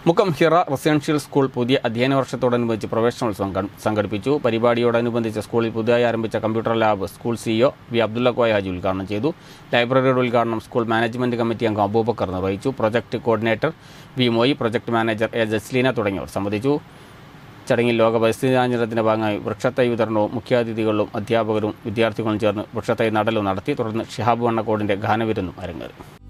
Mukkam Hira residential school പുതിയ അധ്യയന വർഷത്തോടനുബന്ധിച്ച് പ്രവേശനോത്സവം സംഘടിപ്പിച്ചു. പരിപാടിയോടനുബന്ധിച്ച് സ്കൂളിൽ പുതുതായി ആരംഭിച്ച computer lab school CEO V Abdulla Koya Haji ഉദ്ഘാടനം ചെയ്തു. ലൈബ്രറിയുടെ ഉദ്ഘാടനം സ്കൂൾ മാനേജ്മെന്റ് കമ്മിറ്റി അംഗം അബൂബക്കർ നിർവഹിച്ചു. Project coordinator V Moyi, project manager A Jasleena തുടങ്ങിയവർ സംബന്ധിച്ചു. ചടങ്ങിൽ ലോക പരിസ്ഥിതി ദിനാചരണത്തിന്റെ ഭാഗമായി വൃക്ഷത്തൈ വിതരണവും മുഖ്യാതിഥികളും അധ്യാപകരും വിദ്യാർത്ഥികളും ചേർന്ന് വൃക്ഷത്തൈ നടലും നടത്തി. തുടർന്ന് ഷിഹാബ് വണ്ണക്കോടിന്റെ ഗാനവിരുന്നും അരങ്ങേറി.